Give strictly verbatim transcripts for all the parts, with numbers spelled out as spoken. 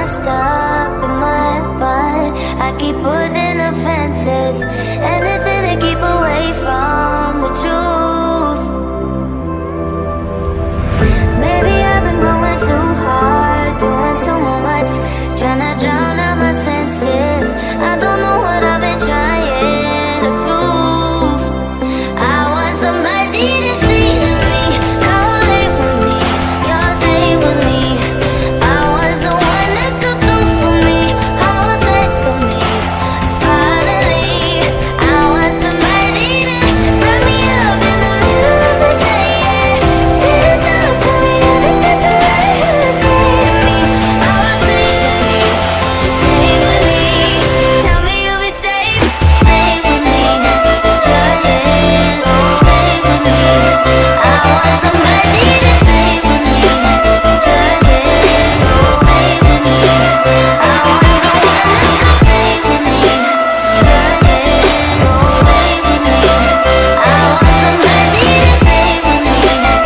messed up in my head, but I keep putting up fences, anything to keep away from the truth. Maybe I've been going too hard, doing too much, trying to drown out my senses. I don't know what I've been trying to prove. I want somebody to see to me, come live with me, you're safe with me. I want someone that could do for me, hold tight to me. Finally, I want somebody to wrap me up in the middle of the day, yeah. Stand up, tell me everything's alright, you're safe with me. I want safe with me, you're safe with me. Tell me you'll be safe, safe with me, yeah, yeah. Safe with me, I want somebody to save with me, yeah, yeah. Save with me, I want someone that could save with me, yeah, yeah. Save with me, I want somebody to save with me, yeah, yeah.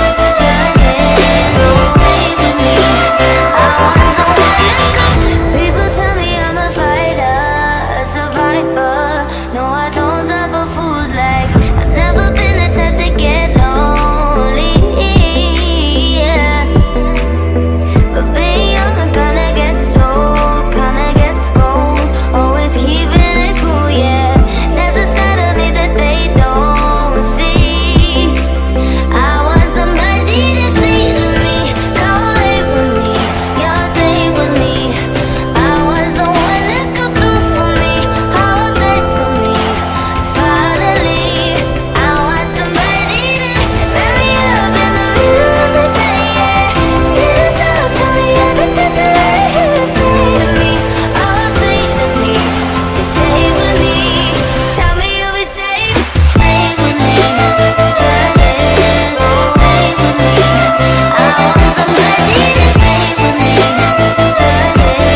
Save with me, I want someone that could. People tell me I'm a fighter, a survivor. No, I don't suffer fools like I've never been the type to get lonely, yeah. But being young can kinda get old, kinda gets cold. Always keeping it cool, yeah. There's a side of me that they don't see. I want somebody to see to me, come live with me, you're safe with me. I want someone that could do for me, hold tight to me. Finally, I want somebody to wrap me up in the middle of the day, yeah. Stand up, tell me everything's alright, you're safe with me. Oh, safe with me, you're safe with me. Tell me you'll be safe, safe with me, yeah, yeah. Safe with me, I want somebody to save with me, yeah, yeah. Save with me,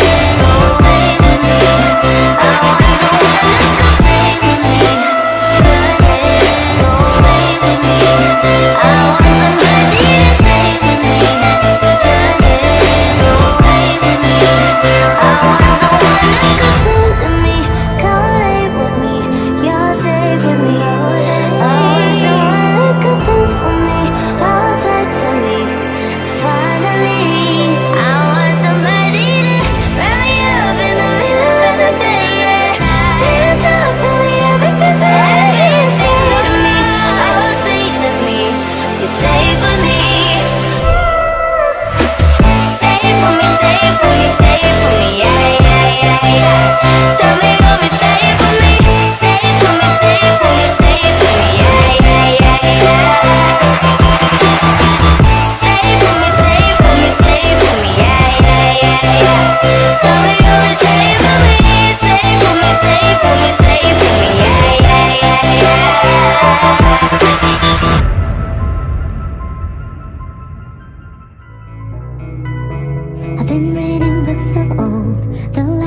I want someone that could save with me, yeah, yeah. Save with me, I want somebody to save with me, yeah, yeah. Save with me, I want someone that could save with me, come live with me, you're safe with me. I want someone that could do for me, hold tight to me. Finally, I want somebody to wrap me up in the middle of the day, yeah. Stand up, tell me everything's alright, you're safe with me. Oh, safe with me, you're safe with me. Safe for me, safe for me, safe for me, yeah, yeah, yeah, yeah. Tell me you'll be safe for me, safe for me, safe for me, safe for me, yeah, yeah, yeah, yeah. Safe for me, safe for me, safe for me, yeah, yeah, yeah, yeah. Tell me you'll be safe for me, safe for me, safe for me, safe for me, yeah, yeah, yeah, yeah. I've been reading books of old, the